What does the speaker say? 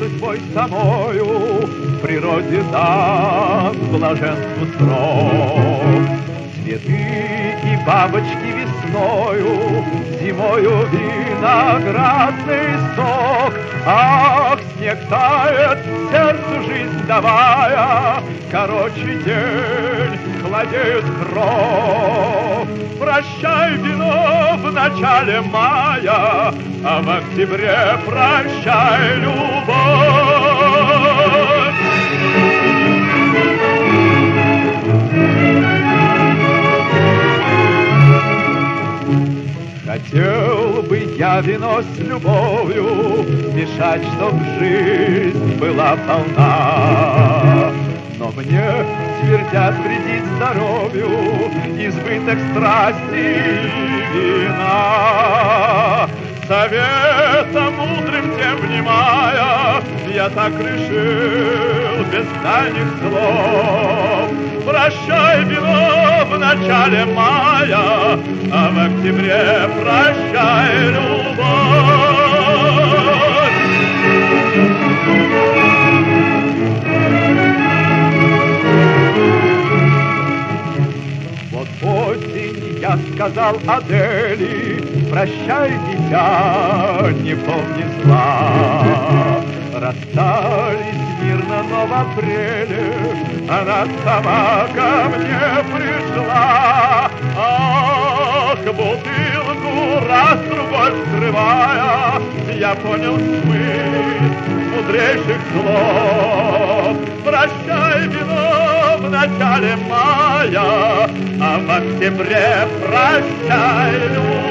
свой самою в природе дан блаженству срок. Цветы и бабочки весною, зимою виноградный сок. Ах, снег тает, сердцу жизнь давая, короче день, холодеет кровь. Прощай, вино в начале мая, а в октябре прощай, любовь. Хотел бы я вино с любовью мешать, чтоб жизнь была полна. Но мне твердят, вредит здоровью избыток страсти и вина. Советом мудрым тем внимая, я так решил без дальних слов. Прощай, вино в начале мая, а в октябре прощай, любовь. Вот осень, я сказал Адели, прощай, дитя, не помни зла. Расстались мирно, но в апреле она сама ко мне пришла. Ах, бутылку раз-другой вскрывая, я понял смысл мудрейших слов. Прощай, вино в начале мая, а в октябре прощай, любовь.